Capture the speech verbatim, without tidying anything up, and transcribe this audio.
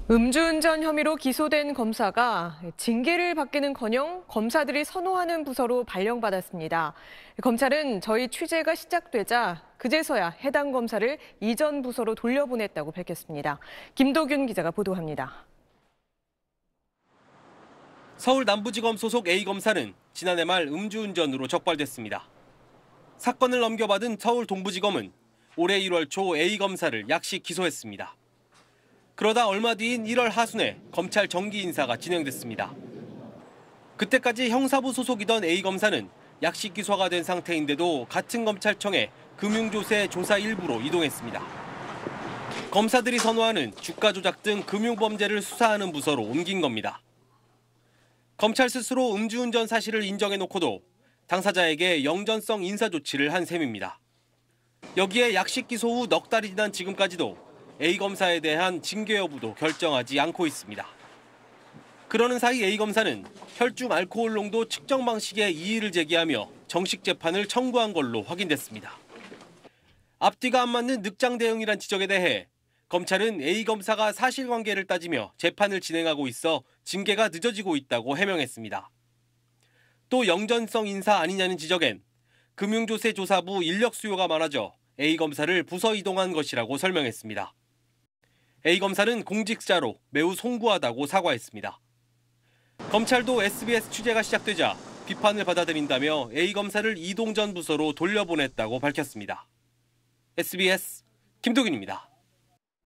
음주운전 혐의로 기소된 검사가 징계를 받기는커녕 검사들이 선호하는 부서로 발령받았습니다. 검찰은 저희 취재가 시작되자 그제서야 해당 검사를 이전 부서로 돌려보냈다고 밝혔습니다. 김도균 기자가 보도합니다. 서울 남부지검 소속 A 검사는 지난해 말 음주운전으로 적발됐습니다. 사건을 넘겨받은 서울 동부지검은 올해 일월 초 A 검사를 약식 기소했습니다. 그러다 얼마 뒤인 일월 하순에 검찰 정기 인사가 진행됐습니다. 그때까지 형사부 소속이던 A 검사는 약식 기소가 된 상태인데도 같은 검찰청에 금융조세 조사 일부로 이동했습니다. 검사들이 선호하는 주가 조작 등 금융범죄를 수사하는 부서로 옮긴 겁니다. 검찰 스스로 음주운전 사실을 인정해놓고도 당사자에게 영전성 인사 조치를 한 셈입니다. 여기에 약식 기소 후 넉 달이 지난 지금까지도 A 검사에 대한 징계 여부도 결정하지 않고 있습니다. 그러는 사이 A 검사는 혈중 알코올 농도 측정 방식에 이의를 제기하며 정식 재판을 청구한 걸로 확인됐습니다. 앞뒤가 안 맞는 늑장 대응이란 지적에 대해 검찰은 A 검사가 사실관계를 따지며 재판을 진행하고 있어 징계가 늦어지고 있다고 해명했습니다. 또 영전성 인사 아니냐는 지적엔 금융조세조사부 인력 수요가 많아져 A 검사를 부서 이동한 것이라고 설명했습니다. A 검사는 공직자로 매우 송구하다고 사과했습니다. 검찰도 에스비에스 취재가 시작되자 비판을 받아들인다며 A 검사를 이동 전 부서로 돌려보냈다고 밝혔습니다. 에스비에스 김도균입니다.